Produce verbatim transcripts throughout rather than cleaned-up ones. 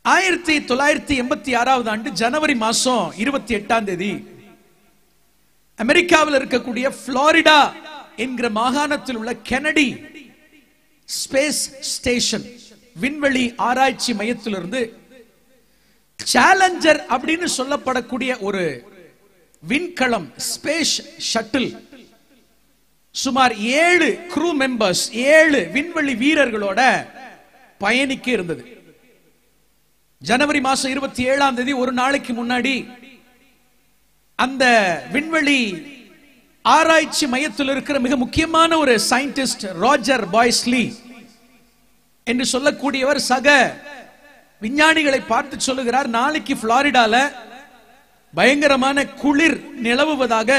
ஆயிரத்தி தொள்ளாயிரத்தி எண்பத்தி ஆறாவது ஆண்டு ஜனவரி மாசம் இருபத்தி எட்டாம் தேதி அமெரிக்காவில் இருக்கக்கூடிய புளோரிடா என்கிற மாகாணத்தில் உள்ள கெனடி ஸ்பேஸ் ஸ்டேஷன் விண்வெளி ஆராய்ச்சி மையத்திலிருந்து சேலஞ்சர் அப்படின்னு சொல்லப்படக்கூடிய ஒரு விண்கலம் ஸ்பேஸ் ஷட்டில் சுமார் ஏழு க்ரூ மெம்பர்ஸ் ஏழு விண்வெளி வீரர்களோட பயணிக்க இருந்தது. ஜனவரி மாசம் இருபத்தி ஏழாம் தேதி ஒரு நாளைக்கு முன்னாடி அந்த விண்வெளி ஆராய்ச்சி மையத்தில் இருக்கிற மிக முக்கியமான ஒரு சயின்டிஸ்ட் ராஜர் பாய்ஸ்லி என்று சொல்லக்கூடியவர் சக விஞ்ஞானிகளை பார்த்து சொல்லுகிறார், நாளைக்கு புளோரிடால பயங்கரமான குளிர் நிலவுவதாக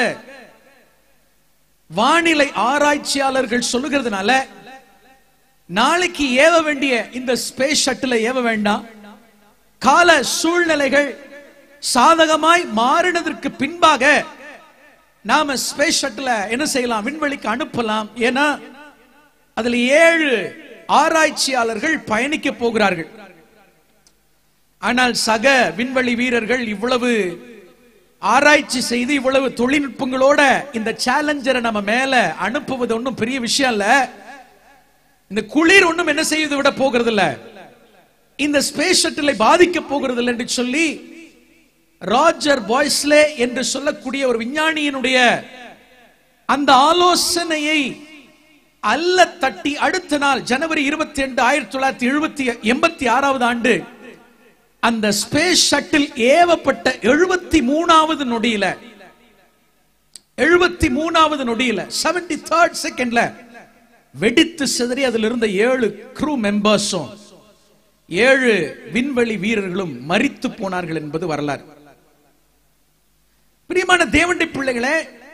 வானிலை ஆராய்ச்சியாளர்கள் சொல்லுகிறதுனால நாளைக்கு ஏவ வேண்டிய இந்த ஸ்பேஸ் ஷட்டிலை ஏவ வேண்டாம். கால சூழ்நிலைகள் சாதகமாய் மாறினதற்கு பின்பாக நாம ஸ்பேஸ் ஷட்டிலை என்ன செய்யலாம், விண்வெளிக்கு அனுப்பலாம். ஏன்னா அதுல ஏழு ஆராய்ச்சியாளர்கள் பயணிக்க போகிறார்கள். ஆனால் சக விண்வெளி வீரர்கள் இவ்வளவு ஆராய்ச்சி செய்து இவ்வளவு தொழில்நுட்பங்களோட இந்த சேலஞ்சரை நம்ம மேல அனுப்புவது ஒன்றும் பெரிய விஷயம் இல்ல. இந்த குளிர் ஒன்றும் என்ன செய்து விட போகிறது இல்ல, இந்த ஸ்பேஸ் ஷட்டிலை பாதிக்க போகிறது இல்லை என்று சொல்லி ராஜர் பாய்ஸ்லே என்று சொல்லக்கூடிய ஒரு விஞ்ஞானியினுடைய அந்த ஆலோசனையை அல்ல தட்டி அடுத்த நாள் ஜனவரி இருபத்தி ரெண்டு ஆயிரத்தி தொள்ளாயிரத்தி எழுபத்தி எண்பத்தி ஆறாவது ஆண்டு அந்த ஸ்பேஸ் ஷட்டில் ஏவப்பட்ட எழுபத்தி மூணாவது நொடியில எழுபத்தி மூணாவது நொடியில செவன்டி தேர்ட் செகண்ட்ல வெடித்து சிதறி அதில் இருந்த ஏழு க்ரூ மெம்பர்ஸும் ஏழு விண்வெளி வீரர்களும் மரித்து போனார்கள் என்பது வரலாறு. பிரியமான தேவனுடைய பிள்ளைகளே,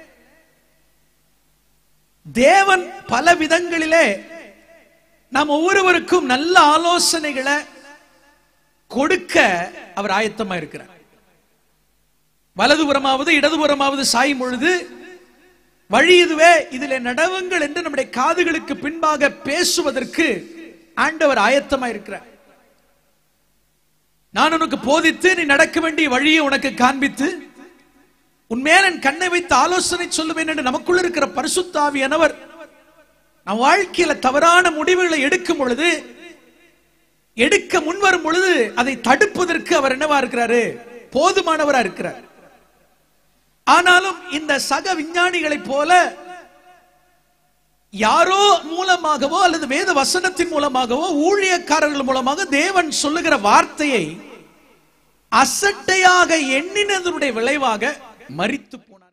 தேவன் பல விதங்களிலே நாம் ஒவ்வொருவருக்கும் நல்ல ஆலோசனைகளை கொடுக்க அவர் ஆயத்தமா இருக்கிறார். வலதுபுறமாவது இடதுபுறமாவது சாயும் பொழுது வழி இதுவே, இதிலே நடவுங்கள் என்று நம்முடைய காதுகளுக்கு பின்பாக பேசுவதற்கு ஆண்டவர் ஆயத்தமா இருக்கிறார். நான் உனக்கு போதித்து நீ நடக்க வேண்டிய வழியை உனக்கு காண்பித்து உன்மேல் என் கண்ணை வைத்து ஆலோசனை சொல்லுவேன் என்று நமக்குள்ள இருக்கிற பரிசுத்த ஆவியானவர் நம் வாழ்க்கையில தவறான முடிவுகளை எடுக்கும் பொழுது, எடுக்க முன்வரும் பொழுது அதை தடுப்பதற்கு அவர் என்னவா இருக்கிறாரு, போதுமானவரா இருக்கிறார். ஆனாலும் இந்த சக விஞ்ஞானிகளைப் போல யாரோ மூலமாகவோ அல்லது வேத வசனத்தின் மூலமாகவோ ஊழியக்காரர்கள் மூலமாக தேவன் சொல்லுகிற வார்த்தையை அசட்டையாக எண்ணினதனுடைய விளைவாக மரித்து போனார்.